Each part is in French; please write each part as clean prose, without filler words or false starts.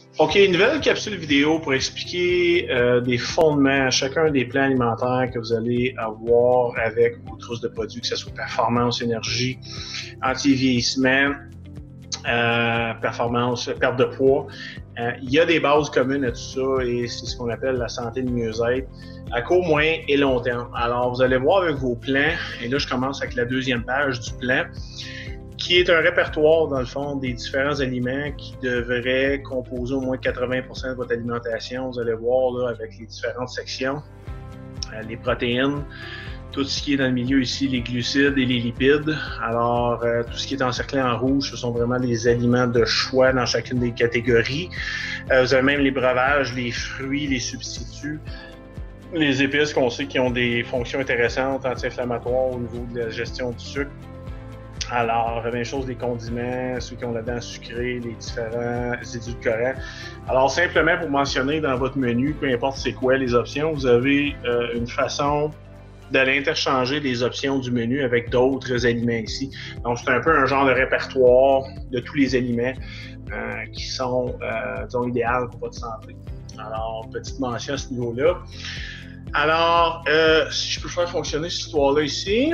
OK, une nouvelle capsule vidéo pour expliquer des fondements à chacun des plans alimentaires que vous allez avoir avec vos trousses de produits, que ce soit performance, énergie, anti-vieillissement, performance, perte de poids. Il y a des bases communes à tout ça et c'est ce qu'on appelle la santé de mieux-être à court, moyen et long terme. Alors, vous allez voir avec vos plans, et là, je commence avec la deuxième page du plan, qui est un répertoire, dans le fond, des différents aliments qui devraient composer au moins 80% de votre alimentation. Vous allez voir là, avec les différentes sections, les protéines, tout ce qui est dans le milieu ici, les glucides et les lipides. Alors, tout ce qui est encerclé en rouge, ce sont vraiment les aliments de choix dans chacune des catégories. Vous avez même les breuvages, les fruits, les substituts, les épices qu'on sait qui ont des fonctions intéressantes, anti-inflammatoires au niveau de la gestion du sucre. Alors, même chose des condiments, ceux qui ont la dent sucrée, les différents édulcorants. Alors, simplement pour mentionner dans votre menu, peu importe c'est quoi les options, vous avez une façon d'aller interchanger les options du menu avec d'autres aliments ici. Donc, c'est un peu un genre de répertoire de tous les aliments qui sont, disons, idéaux pour votre santé. Alors, petite mention à ce niveau-là. Alors, si je peux faire fonctionner cette histoire-là ici.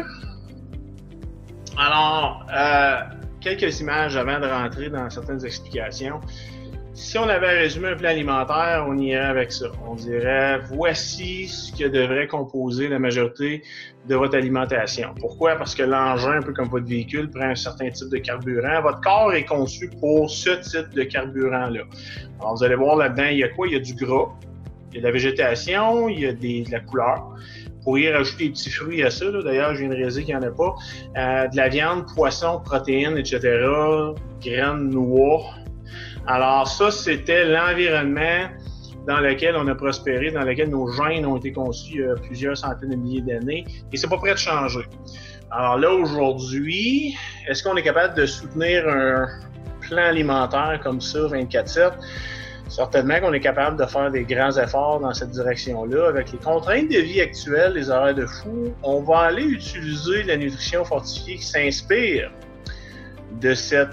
Alors, quelques images avant de rentrer dans certaines explications. Si on avait résumé un plan alimentaire, on irait avec ça. On dirait, voici ce que devrait composer la majorité de votre alimentation. Pourquoi? Parce que l'engin, un peu comme votre véhicule, prend un certain type de carburant. Votre corps est conçu pour ce type de carburant-là. Alors, vous allez voir là-dedans, il y a quoi? Il y a du gras, il y a de la végétation, il y a de la couleur. Vous pourriez rajouter des petits fruits à ça. D'ailleurs, je viens de réaliser qu'il n'y en a pas. De la viande, poisson, protéines, etc., graines, noix. Alors ça, c'était l'environnement dans lequel on a prospéré, dans lequel nos gènes ont été conçus il y a plusieurs centaines de milliers d'années. Et c'est pas prêt de changer. Alors là, aujourd'hui, est-ce qu'on est capable de soutenir un plan alimentaire comme ça, 24/7? Certainement qu'on est capable de faire des grands efforts dans cette direction-là. Avec les contraintes de vie actuelles, les horaires de fou, on va aller utiliser la nutrition fortifiée qui s'inspire de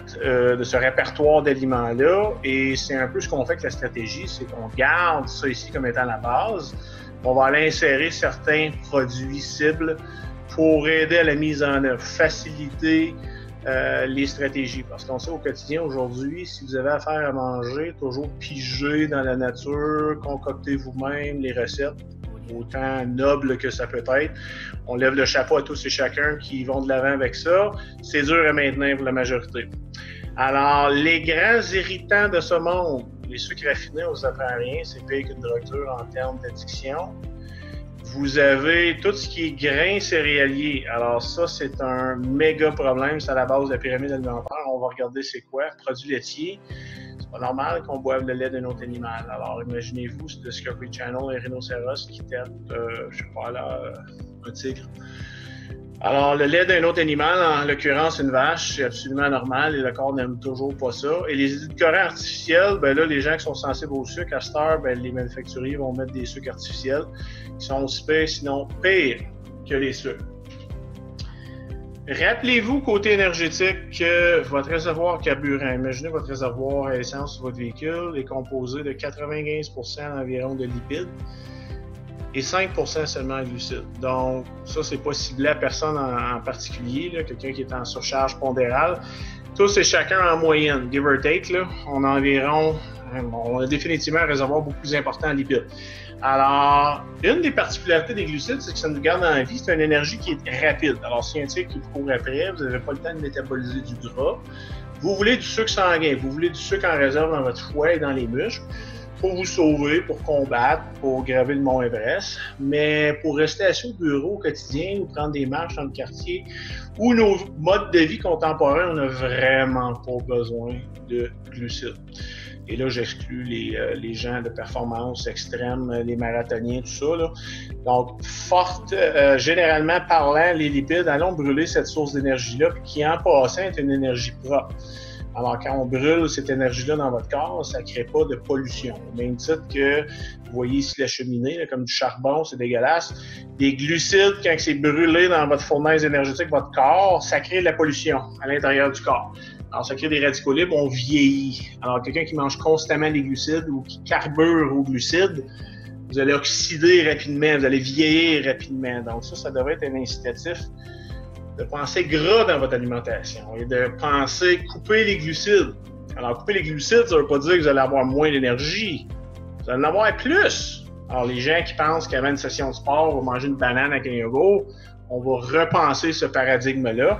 ce répertoire d'aliments-là. Et c'est un peu ce qu'on fait avec la stratégie, c'est qu'on garde ça ici comme étant la base. On va aller insérer certains produits cibles pour aider à la mise en œuvre, faciliter les stratégies. Parce qu'on sait au quotidien aujourd'hui, si vous avez affaire à manger, toujours piger dans la nature, concoctez vous-même les recettes, autant noble que ça peut être. On lève le chapeau à tous et chacun qui vont de l'avant avec ça. C'est dur à maintenir pour la majorité. Alors, les grands irritants de ce monde, les sucres raffinés, on ne vous apprend rien, c'est pire qu'une drogue dure en termes d'addiction. Vous avez tout ce qui est grains céréaliers. Alors ça, c'est un méga problème. C'est à la base de la pyramide alimentaire. On va regarder c'est quoi. Produits laitiers. C'est pas normal qu'on boive le lait d'un autre animal. Alors imaginez-vous le Discovery Channel, un rhinocéros qui tête, je sais pas là, un tigre. Alors, le lait d'un autre animal, en l'occurrence une vache, c'est absolument normal et le corps n'aime toujours pas ça. Et les édulcorants artificiels, ben là, les gens qui sont sensibles au sucre, à cette heure, ben, les manufacturiers vont mettre des sucres artificiels qui sont aussi pires, sinon pires que les sucres. Rappelez-vous, côté énergétique, que votre réservoir carburant, imaginez votre réservoir à essence sur votre véhicule, est composé de 95% environ de lipides et 5% seulement en glucides. Donc, ça, c'est pas ciblé à personne en particulier, là, quelqu'un qui est en surcharge pondérale. Tous et chacun en moyenne, give or take, là, on a définitivement un réservoir beaucoup plus important en lipides. Alors, une des particularités des glucides, c'est que ça nous garde en vie. C'est une énergie qui est rapide. Alors, si un tigre qui court après, vous n'avez pas le temps de métaboliser du gras. Vous voulez du sucre sanguin, vous voulez du sucre en réserve dans votre foie et dans les muscles pour vous sauver, pour combattre, pour graver le mont Everest. Mais pour rester assis au bureau au quotidien ou prendre des marches dans le quartier ou nos modes de vie contemporains, on n'a vraiment pas besoin de glucides. Et là, j'exclus les gens de performance extrême, les marathoniens, tout ça, là. Donc, généralement parlant, les lipides, allons brûler cette source d'énergie-là, qui en passant est une énergie propre. Alors, quand on brûle cette énergie-là dans votre corps, ça ne crée pas de pollution. Au même titre que, vous voyez ici la cheminée, là, comme du charbon, c'est dégueulasse. Des glucides, quand c'est brûlé dans votre fournaise énergétique, votre corps, ça crée de la pollution à l'intérieur du corps. Alors, ça crée des radicaux libres, on vieillit. Alors, quelqu'un qui mange constamment les glucides ou qui carbure aux glucides, vous allez oxyder rapidement, vous allez vieillir rapidement. Donc, ça devrait être un incitatif de penser gras dans votre alimentation et de penser couper les glucides. Alors, couper les glucides, ça ne veut pas dire que vous allez avoir moins d'énergie. Vous allez en avoir plus. Alors, les gens qui pensent qu'avant une session de sport, on va manger une banane avec un yogourt, on va repenser ce paradigme-là.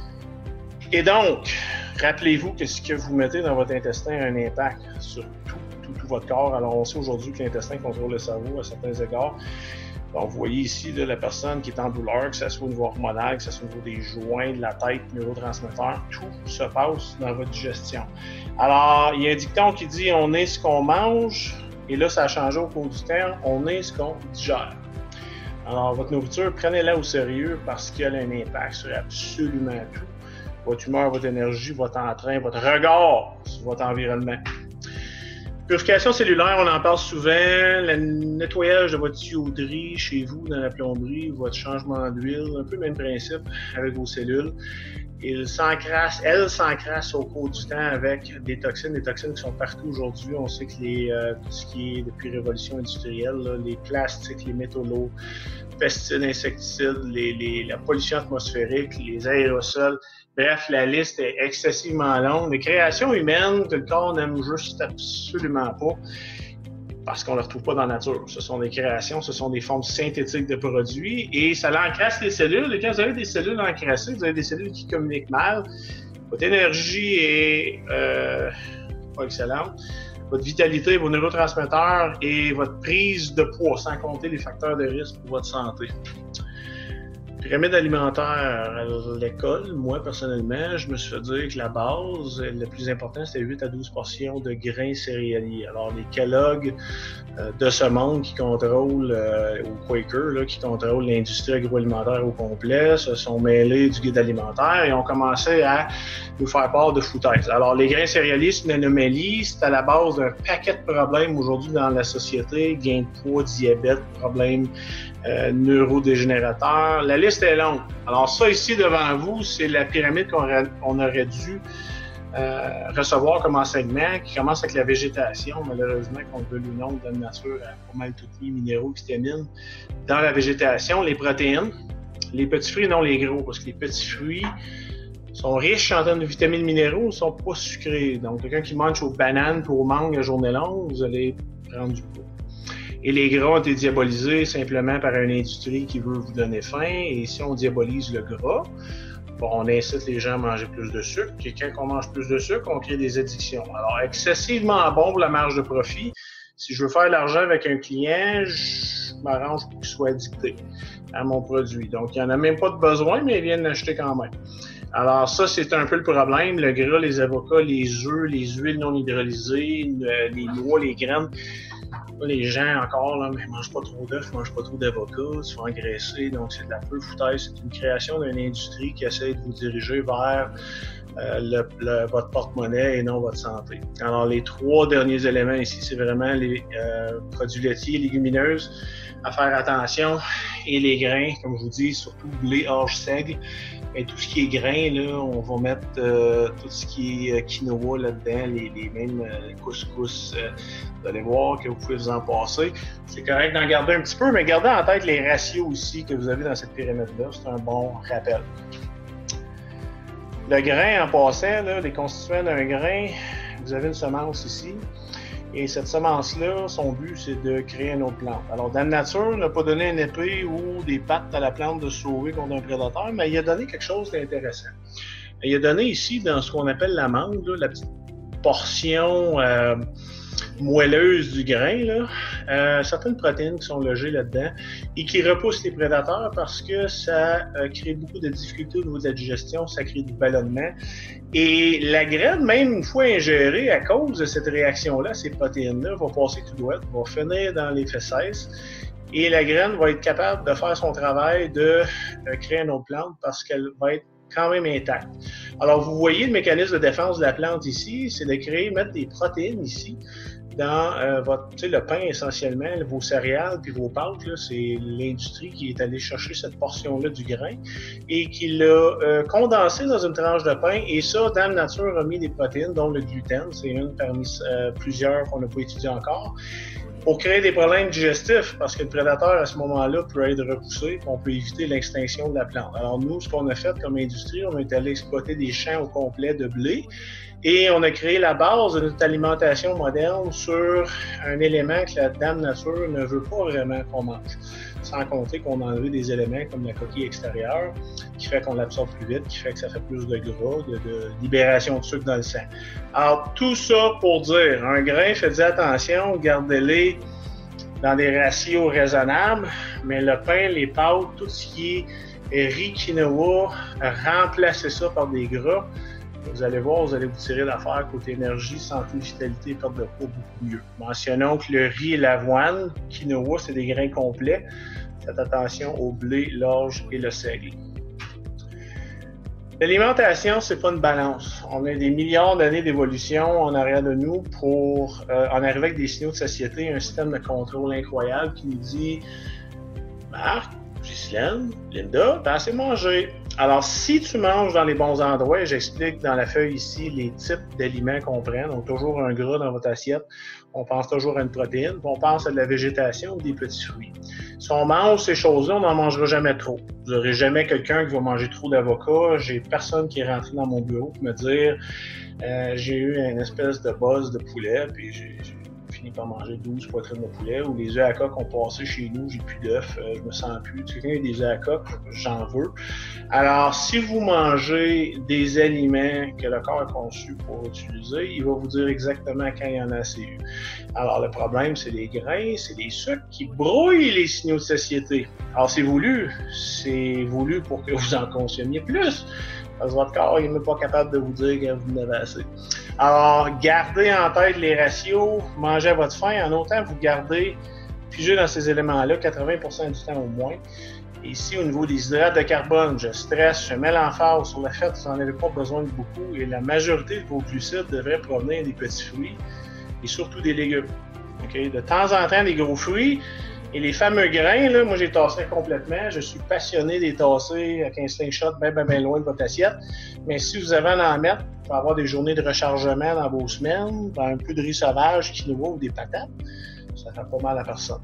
Et donc, rappelez-vous que ce que vous mettez dans votre intestin a un impact sur tout votre corps. Alors, on sait aujourd'hui que l'intestin contrôle le cerveau à certains égards. Donc, vous voyez ici là, la personne qui est en douleur, que ce soit au niveau hormonal, que ce soit au niveau des joints, de la tête, neurotransmetteurs, tout se passe dans votre digestion. Alors, il y a un dicton qui dit « on est ce qu'on mange », et là, ça a changé au cours du temps, « on est ce qu'on digère ». Alors, votre nourriture, prenez-la au sérieux parce qu'elle a un impact sur absolument tout. Votre humeur, votre énergie, votre entrain, votre regard sur votre environnement. Purification cellulaire, on en parle souvent. Le nettoyage de votre tuyauterie chez vous, dans la plomberie, votre changement d'huile, un peu le même principe avec vos cellules. Elle s'encrasse au cours du temps avec des toxines qui sont partout aujourd'hui. On sait que tout ce qui est depuis révolution industrielle, là, les plastiques, les métaux lourds, pesticides, insecticides, la pollution atmosphérique, les aérosols. Bref, la liste est excessivement longue. Les créations humaines que le corps n'aime juste absolument pas parce qu'on ne les retrouve pas dans la nature. Ce sont des créations, ce sont des formes synthétiques de produits et ça encrasse les cellules. Et quand vous avez des cellules encrassées, vous avez des cellules qui communiquent mal. Votre énergie est pas excellente. Votre vitalité, vos neurotransmetteurs et votre prise de poids, sans compter les facteurs de risque pour votre santé. Pyramide alimentaire à l'école, moi personnellement, je me suis fait dire que la base, le plus important, c'était 8 à 12 portions de grains céréaliers. Alors les Kellogg de ce monde qui contrôlent, ou Quaker, là, qui contrôlent l'industrie agroalimentaire au complet, se sont mêlés du guide alimentaire et ont commencé à nous faire part de foutaises. Alors les grains céréaliers, c'est une anomalie, c'est à la base d'un paquet de problèmes aujourd'hui dans la société, gain de poids, diabète, problèmes neurodégénérateurs. La liste est longue. Alors ça ici devant vous, c'est la pyramide qu'on aurait dû recevoir comme enseignement, qui commence avec la végétation. Malheureusement, qu'on le veuille ou non, dans la nature, pas mal tous les minéraux, vitamines. Dans la végétation, les protéines, les petits fruits, non les gros, parce que les petits fruits sont riches en termes de vitamines minéraux, ne sont pas sucrés. Donc, quelqu'un qui mange aux bananes ou aux mangues la journée longue, vous allez prendre du poids. Et les gras ont été diabolisés simplement par une industrie qui veut vous donner faim. Et si on diabolise le gras, bon, on incite les gens à manger plus de sucre. Et quand on mange plus de sucre, on crée des addictions. Alors, excessivement bon pour la marge de profit. Si je veux faire de l'argent avec un client, je m'arrange pour qu'il soit addicté à mon produit. Donc, il n'y en a même pas de besoin, mais ils viennent l'acheter quand même. Alors ça, c'est un peu le problème. Le gras, les avocats, les œufs, les huiles non hydrolysées, les noix, les graines. Les gens encore, là, mais mangent pas trop d'œufs, mangent pas trop d'avocats, se font engraisser, donc c'est de la peu foutaise. C'est une création d'une industrie qui essaie de vous diriger vers votre porte-monnaie et non votre santé. Alors les 3 derniers éléments ici, c'est vraiment les produits laitiers, légumineuses, à faire attention, et les grains, comme je vous dis, surtout blé, orge, seigle. Et tout ce qui est grain, là, on va mettre tout ce qui est quinoa là-dedans, les mêmes couscous. Vous allez voir que vous pouvez vous en passer. C'est correct d'en garder un petit peu, mais gardez en tête les ratios aussi que vous avez dans cette pyramide-là. C'est un bon rappel. Le grain, en passant, là, les constituants d'un grain, vous avez une semence ici. Et cette semence-là, son but, c'est de créer une autre plante. Alors, dans la nature, il n'a pas donné une épée ou des pattes à la plante de se sauver contre un prédateur, mais il a donné quelque chose d'intéressant. Il a donné ici, dans ce qu'on appelle la mangue, là, la petite portion moelleuse du grain, là, certaines protéines qui sont logées là-dedans et qui repoussent les prédateurs parce que ça crée beaucoup de difficultés au niveau de la digestion, ça crée du ballonnement. Et la graine, même une fois ingérée à cause de cette réaction-là, ces protéines-là, va passer tout droit, va finir dans les fesses et la graine va être capable de faire son travail de créer une autre plante parce qu'elle va être quand même intacte. Alors, vous voyez le mécanisme de défense de la plante ici, c'est de mettre des protéines ici dans le pain essentiellement, vos céréales puis vos pâtes, c'est l'industrie qui est allée chercher cette portion-là du grain et qui l'a condensé dans une tranche de pain. Et ça, Dame Nature a mis des protéines, dont le gluten. C'est une parmi plusieurs qu'on n'a pas étudiées encore, pour créer des problèmes digestifs, parce que le prédateur, à ce moment-là, peut être repoussé et on peut éviter l'extinction de la plante. Alors nous, ce qu'on a fait comme industrie, on est allé exploiter des champs au complet de blé et on a créé la base de notre alimentation moderne sur un élément que la Dame Nature ne veut pas vraiment qu'on mange. Sans compter qu'on a enlevé des éléments comme la coquille extérieure, qui fait qu'on l'absorbe plus vite, qui fait que ça fait plus de gras, de libération de sucre dans le sang. Alors, tout ça pour dire, un grain, faites attention, gardez-les dans des ratios raisonnables, mais le pain, les pâtes, tout ce qui est riz, quinoa, remplacez ça par des gras. Vous allez voir, vous allez vous tirer d'affaire côté énergie, santé, vitalité, perte de poids beaucoup mieux. Mentionnons que le riz et l'avoine, quinoa, c'est des grains complets. Faites attention au blé, l'orge et le seigle. L'alimentation, c'est pas une balance. On a des milliards d'années d'évolution en arrière de nous pour en arriver avec des signaux de satiété, un système de contrôle incroyable qui nous dit « Marc, Ghislaine, Linda, t'as assez mangé. » Alors, si tu manges dans les bons endroits, j'explique dans la feuille ici les types d'aliments qu'on prend. Donc, toujours un gras dans votre assiette. On pense toujours à une protéine. Puis on pense à de la végétation ou des petits fruits. Si on mange ces choses-là, on n'en mangera jamais trop. Vous n'aurez jamais quelqu'un qui va manger trop d'avocats. J'ai personne qui est rentré dans mon bureau pour me dire j'ai eu une espèce de buzz de poulet, puis j'ai fini par manger 12 poitrines de poulet, ou les œufs à coque ont passé chez nous, j'ai plus d'œufs, je me sens plus. Si quelqu'un a des œufs à coque, j'en veux. Alors, si vous mangez des aliments que le corps a conçus pour utiliser, il va vous dire exactement quand il y en a assez eu. Alors, le problème, c'est les grains, c'est les sucres qui brouillent les signaux de satiété. Alors, c'est voulu pour que vous en consommiez plus. Parce que votre corps n'est même pas capable de vous dire que vous en avez assez. Alors, gardez en tête les ratios, mangez à votre faim, en autant vous gardez figé dans ces éléments-là 80% du temps au moins. Et ici, au niveau des hydrates de carbone, je stresse, je mets l'emphase sur le fait que vous n'en avez pas besoin de beaucoup et la majorité de vos glucides devraient provenir des petits fruits et surtout des légumes. Okay? De temps en temps, des gros fruits. Et les fameux grains, là, moi j'ai tassé complètement. Je suis passionné des tasser avec un slingshot bien loin de votre assiette. Mais si vous avez à en mettre, pour avoir des journées de rechargement dans vos semaines, dans un peu de riz sauvage, quinoa ou des patates, ça fait pas mal à personne.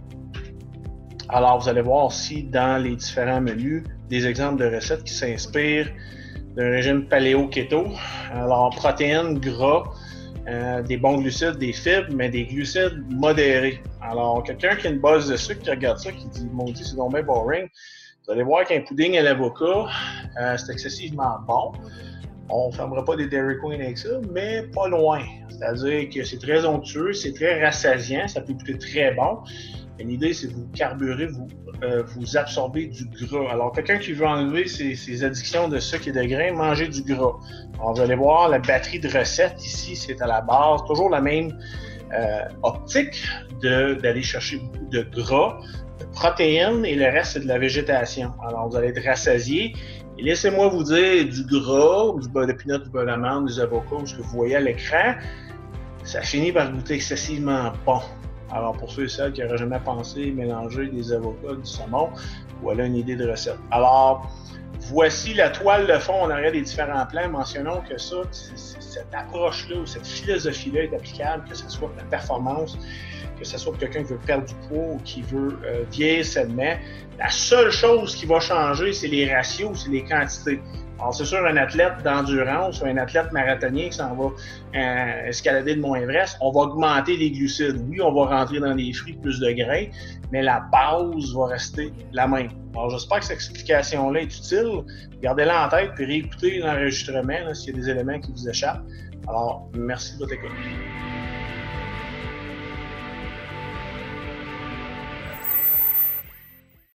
Alors vous allez voir aussi dans les différents menus des exemples de recettes qui s'inspirent d'un régime paléo-keto. Alors protéines, gras, des bons glucides, des fibres, mais des glucides modérés. Alors, quelqu'un qui a une base de sucre qui regarde ça, qui dit « Mon Dieu, c'est donc bien boring », vous allez voir qu'un pudding à l'avocat, c'est excessivement bon. On ne fermera pas des Dairy Queen avec ça, mais pas loin. C'est-à-dire que c'est très onctueux, c'est très rassasiant, ça peut goûter très bon. Et l'idée, c'est de vous carburer, vous absorber du gras. Alors, quelqu'un qui veut enlever ses addictions de sucre et de grains, manger du gras. Alors, vous allez voir, la batterie de recettes ici, c'est à la base, toujours la même optique d'aller chercher beaucoup de gras, de protéines, et le reste, c'est de la végétation. Alors, vous allez être rassasié. Et laissez-moi vous dire, du gras, du beurre de pinot, du beurre d'amande, des avocats, ce que vous voyez à l'écran, ça finit par goûter excessivement bon. Alors, pour ceux et celles qui n'auraient jamais pensé mélanger des avocats, du saumon, voilà une idée de recette. Alors, voici la toile de fond en arrière des différents plans. Mentionnons que ça, cette approche-là ou cette philosophie-là est applicable, que ce soit pour la performance, que ce soit pour quelqu'un qui veut perdre du poids ou qui veut vieillir sainement. La seule chose qui va changer, c'est les ratios, c'est les quantités. Alors, c'est sûr, un athlète d'endurance ou un athlète marathonien qui s'en va escalader le Mont Everest, on va augmenter les glucides. Oui, on va rentrer dans les fruits plus de grains, mais la base va rester la même. Alors, j'espère que cette explication-là est utile. Gardez-la en tête puis réécoutez l'enregistrement s'il y a des éléments qui vous échappent. Alors, merci de votre écoute.